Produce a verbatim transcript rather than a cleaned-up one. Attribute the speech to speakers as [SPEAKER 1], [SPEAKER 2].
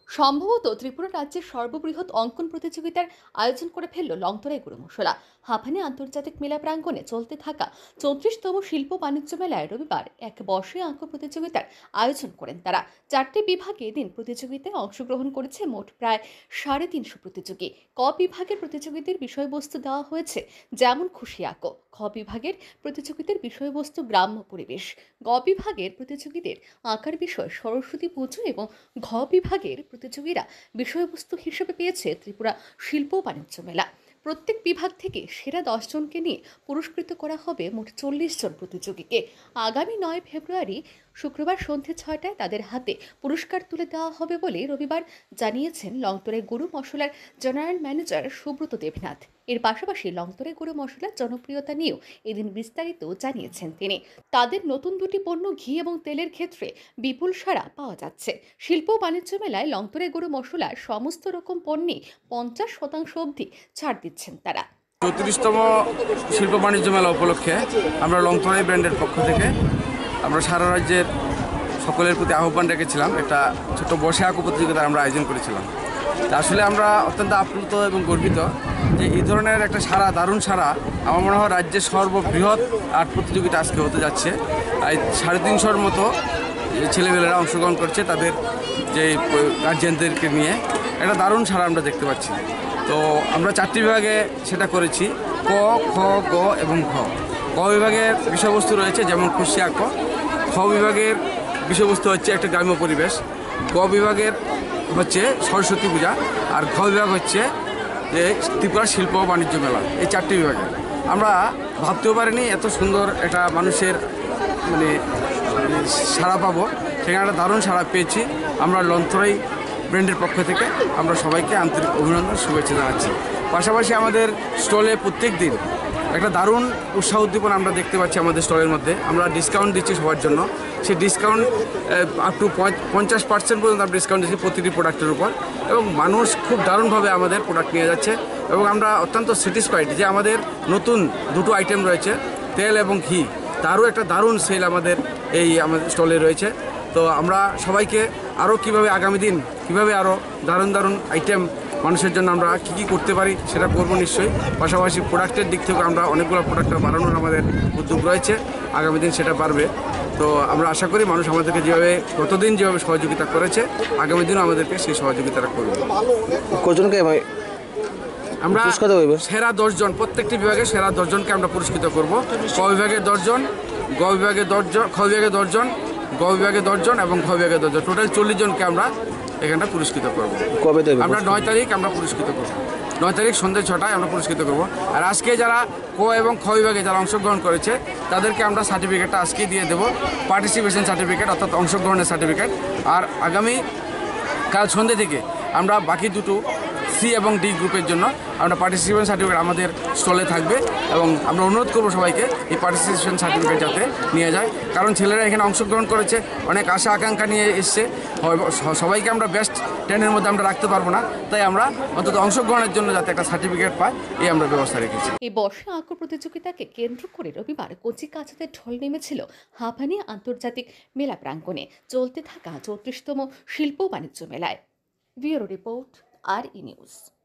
[SPEAKER 1] সম্ভবত ত্রিপুরা রাজ্যের সর্ববৃহৎ অঙ্কন প্রতিযোগিতার আয়োজন করে ফেলল লংতরাই গুরুমশলা। হাফানি আন্তর্জাতিক মেলা প্রাঙ্গণে চলতে থাকা চৌত্রিশতম শিল্প বাণিজ্য মেলায় রবিবার এক বর্ষীয় অঙ্কন প্রতিযোগিতার আয়োজন করেন তারা। চারটি বিভাগে এদিন প্রতিযোগিতায় অংশগ্রহণ করেছে মোট প্রায় সাড়ে তিনশো প্রতিযোগী। ক বিভাগের প্রতিযোগিতার বিষয়বস্তু দেওয়া হয়েছে যেমন খুশি আঁকো। খ বিভাগের প্রতিযোগিতার বিষয়বস্তু গ্রাম্য পরিবেশ। গ বিভাগের প্রতিযোগীদের আঁকার বিষয় সরস্বতী পুজো এবং ঘ বিভাগের প্রতিযোগীরা বিষয়বস্তু হিসেবে পেয়েছে ত্রিপুরা শিল্প বাণিজ্য মেলা। প্রত্যেক বিভাগ থেকে সেরা দশ জনকে নিয়ে পুরস্কৃত করা হবে মোট চল্লিশ জন প্রতিযোগীকে। আগামী নয় ফেব্রুয়ারি শুক্রবার সন্ধ্যে ছয়টায় তাদের হাতে পুরস্কার তুলে দেওয়া হবে বলে রবিবার জানিয়েছেন লংতরাই গরু মশলার জেনারেল ম্যানেজার সুব্রত দেবনাথ। এর পাশাপাশি লংতরাই গরু মশলার জনপ্রিয়তা নিয়েও এদিন বিস্তারিত জানিয়েছেন তিনি। তাদের নতুন দুটি পণ্য ঘি এবং তেলের ক্ষেত্রে বিপুল সাড়া পাওয়া যাচ্ছে। শিল্প বাণিজ্য মেলায় লংতরাই গরু মশলার সমস্ত রকম পণ্যে পঞ্চাশ শতাংশ অবধি ছাড় দিচ্ছেন তারা।
[SPEAKER 2] চৌত্রিশতম শিল্প বাণিজ্য মেলা উপলক্ষে আমরা লংতরাই ব্র্যান্ডের পক্ষ থেকে আমরা সারা রাজ্যের সকলের প্রতি আহ্বান রেখেছিলাম। একটা ছোট্ট বসে আঁকো প্রতিযোগিতা আমরা আয়োজন করেছিলাম। তা আসলে আমরা অত্যন্ত আপ্লুত এবং গর্বিত যে এই ধরনের একটা সারা দারুণ সারা আমার মনে হয় রাজ্যের সর্ববৃহৎ আর্ট প্রতিযোগিতা আজকে হতে যাচ্ছে। এই সাড়ে তিনশোর মতো ছেলেমেয়েরা অংশগ্রহণ করছে তাদের যে গার্জিয়ানদেরকে নিয়ে একটা দারুণ সারা আমরা দেখতে পাচ্ছি। তো আমরা চারটি বিভাগে সেটা করেছি, ক, খ, গ এবং ঘ। ক বিভাগের বিষয়বস্তু রয়েছে যেমন খুশি আঁকো। খ বিভাগের বিষয়বস্তু হচ্ছে একটা গ্রাম্য পরিবেশ। গ বিভাগের হচ্ছে সরস্বতী পূজা। আর ঘ বিভাগ হচ্ছে যে ত্রিপুরা শিল্প বাণিজ্য মেলা। এই চারটি বিভাগে আমরা ভাবতেও পারিনি এত সুন্দর একটা মানুষের মানে সাড়া পাবো। সেখানে একটা দারুণ সাড়া পেয়েছি। আমরা লংতরাই ব্র্যান্ডের পক্ষ থেকে আমরা সবাইকে আন্তরিক অভিনন্দন শুভেচ্ছা জানাচ্ছি। পাশাপাশি আমাদের স্টলে প্রত্যেক দিন একটা দারুণ উৎসাহ উদ্দীপনা আমরা দেখতে পাচ্ছি। আমাদের স্টলের মধ্যে আমরা ডিসকাউন্ট দিচ্ছি সবার জন্য। সেই ডিসকাউন্ট আপ টু পঞ্চাশ পার্সেন্ট পর্যন্ত আমরা ডিসকাউন্ট দিচ্ছি প্রতিটি প্রোডাক্টের উপর, এবং মানুষ খুব দারুণভাবে আমাদের প্রোডাক্ট নিয়ে যাচ্ছে। এবং আমরা অত্যন্ত স্যাটিসফাইড যে আমাদের নতুন দুটো আইটেম রয়েছে, তেল এবং ঘি, তারও একটা দারুণ সেল আমাদের এই আমাদের স্টলে রয়েছে। তো আমরা সবাইকে আরও কীভাবে আগামী দিন কীভাবে আরও দারুণ দারুণ আইটেম মানুষের জন্য আমরা কী কী করতে পারি সেটা করবো নিশ্চয়ই। পাশাপাশি প্রোডাক্টের দিক থেকে আমরা অনেকগুলো প্রোডাক্ট বাড়ানোর আমাদের উদ্যোগ রয়েছে, আগামী দিন সেটা পারবে। তো আমরা আশা করি মানুষ আমাদেরকে যেভাবে গতদিন যেভাবে সহযোগিতা করেছে আগামী দিনও আমাদেরকে সেই সহযোগিতাটা করবে।
[SPEAKER 3] কজনকে
[SPEAKER 2] আমরা সেরা দশজন, প্রত্যেকটি বিভাগে সেরা দশজনকে আমরা পুরস্কৃত করব। ক বিভাগে দশজন, গ বিভাগে দশজন, খ বিভাগে দশজন, গ বিভাগে দশজন এবং ঘ বিভাগে দশজন, টোটাল চল্লিশ জনকে আমরা এখানটা পুরস্কৃত করব।
[SPEAKER 3] কবে দেবে?
[SPEAKER 2] আমরা নয় তারিখ আমরা পুরস্কৃত করব। নয় তারিখ সন্ধ্যে ছটায় আমরা পুরস্কৃত করব। আর আজকে যারা ক এবং খ বিভাগে যারা অংশগ্রহণ করেছে তাদেরকে আমরা সার্টিফিকেটটা আজকেই দিয়ে দেবো, পার্টিসিপেশন সার্টিফিকেট অর্থাৎ অংশগ্রহণের সার্টিফিকেট। আর আগামী কাল সন্ধ্যে থেকে আমরা বাকি দুটো সি এবং ডি গ্রুপের জন্য আমরা পার্টিসিপেশন সার্টিফিকেট আমাদের স্টলে থাকবে, এবং আমরা অনুরোধ করবো সবাইকে এই পার্টিসিপেশন সার্টিফিকেট যাতে নিয়ে যায়। কারণ ছেলেরা এখানে অংশগ্রহণ করেছে, অনেক আশা আকাঙ্ক্ষা নিয়ে এসছে। সবাইকে আমরা বেস্ট টেনের মধ্যে আমরা রাখতে পারবো না, তাই আমরা অন্তত অংশগ্রহণের জন্য যাতে একটা সার্টিফিকেট পায় এই আমরা ব্যবস্থা রেখেছি।
[SPEAKER 1] এই বর্ষা আঁকো প্রতিযোগিতাকে কেন্দ্র করে রবিবার কচি কাচাতে ঢল নেমেছিল হাফানি আন্তর্জাতিক মেলা প্রাঙ্গণে চলতে থাকা চৌত্রিশতম শিল্প বাণিজ্য মেলায়। ব্যুরো রিপোর্ট, আর ই নিউজ।